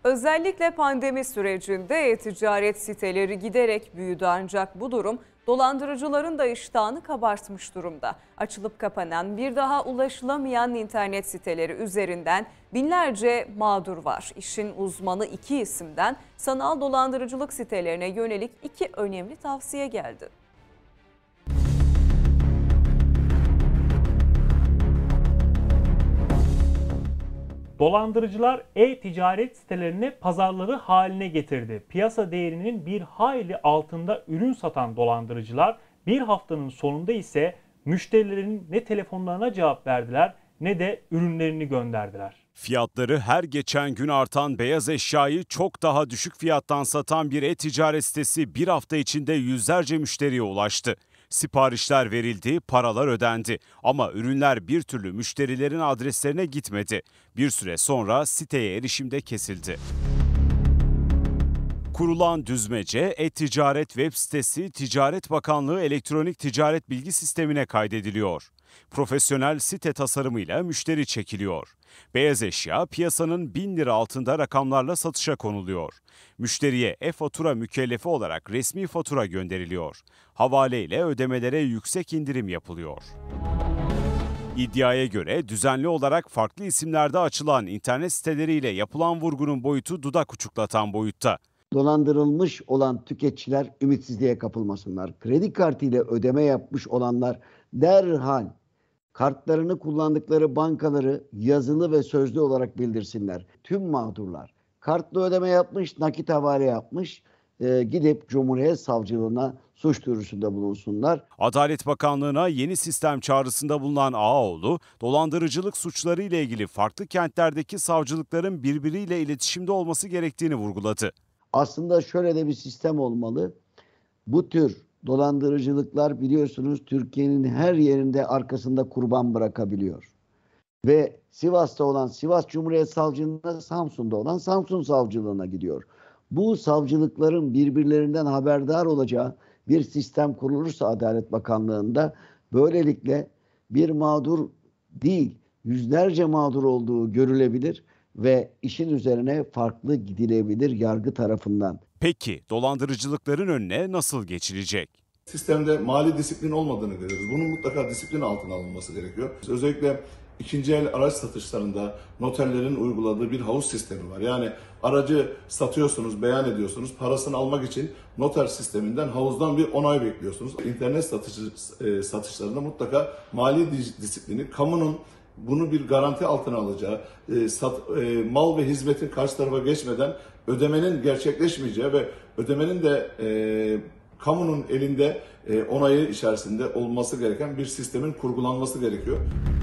Özellikle pandemi sürecinde e-ticaret siteleri giderek büyüdü ancak bu durum dolandırıcıların da iştahını kabartmış durumda. Açılıp kapanan, bir daha ulaşılamayan internet siteleri üzerinden binlerce mağdur var. İşin uzmanı iki isimden sanal dolandırıcılık sitelerine yönelik iki önemli tavsiye geldi. Dolandırıcılar e-ticaret sitelerini pazarları haline getirdi. Piyasa değerinin bir hayli altında ürün satan dolandırıcılar bir haftanın sonunda ise müşterilerin ne telefonlarına cevap verdiler ne de ürünlerini gönderdiler. Fiyatları her geçen gün artan beyaz eşyayı çok daha düşük fiyattan satan bir e-ticaret sitesi bir hafta içinde yüzlerce müşteriye ulaştı. Siparişler verildi, paralar ödendi ama ürünler bir türlü müşterilerin adreslerine gitmedi. Bir süre sonra siteye erişim de kesildi. Kurulan düzmece e-ticaret web sitesi Ticaret Bakanlığı Elektronik Ticaret Bilgi Sistemi'ne kaydediliyor. Profesyonel site tasarımıyla müşteri çekiliyor. Beyaz eşya piyasanın 1000 lira altında rakamlarla satışa konuluyor. Müşteriye e-fatura mükellefi olarak resmi fatura gönderiliyor. Havale ile ödemelere yüksek indirim yapılıyor. İddiaya göre düzenli olarak farklı isimlerde açılan internet siteleriyle yapılan vurgunun boyutu dudak uçuklatan boyutta. Dolandırılmış olan tüketiciler ümitsizliğe kapılmasınlar. Kredi kartıyla ödeme yapmış olanlar derhal kartlarını kullandıkları bankaları yazılı ve sözlü olarak bildirsinler. Tüm mağdurlar kartla ödeme yapmış, nakit havale yapmış, gidip Cumhuriyet Savcılığına suç duyurusunda bulunsunlar. Adalet Bakanlığı'na yeni sistem çağrısında bulunan Ağaoğlu, dolandırıcılık suçları ile ilgili farklı kentlerdeki savcılıkların birbiriyle iletişimde olması gerektiğini vurguladı. Aslında şöyle de bir sistem olmalı. Bu tür dolandırıcılıklar biliyorsunuz Türkiye'nin her yerinde arkasında kurban bırakabiliyor. Ve Sivas'ta olan Sivas Cumhuriyet Savcılığına, Samsun'da olan Samsun Savcılığına gidiyor. Bu savcılıkların birbirlerinden haberdar olacağı bir sistem kurulursa Adalet Bakanlığı'nda böylelikle bir mağdur değil, yüzlerce mağdur olduğu görülebilir ve işin üzerine farklı gidilebilir yargı tarafından. Peki dolandırıcılıkların önüne nasıl geçilecek? Sistemde mali disiplin olmadığını görüyoruz. Bunun mutlaka disiplin altına alınması gerekiyor. Özellikle ikinci el araç satışlarında noterlerin uyguladığı bir havuz sistemi var. Yani aracı satıyorsunuz, beyan ediyorsunuz. Parasını almak için noter sisteminden, havuzdan bir onay bekliyorsunuz. İnternet satışlarında mutlaka mali disiplini, kamunun bunu bir garanti altına alacağı, mal ve hizmetin karşı tarafa geçmeden ödemenin gerçekleşmeyeceği ve ödemenin de kamunun elinde onayı içerisinde olması gereken bir sistemin kurgulanması gerekiyor.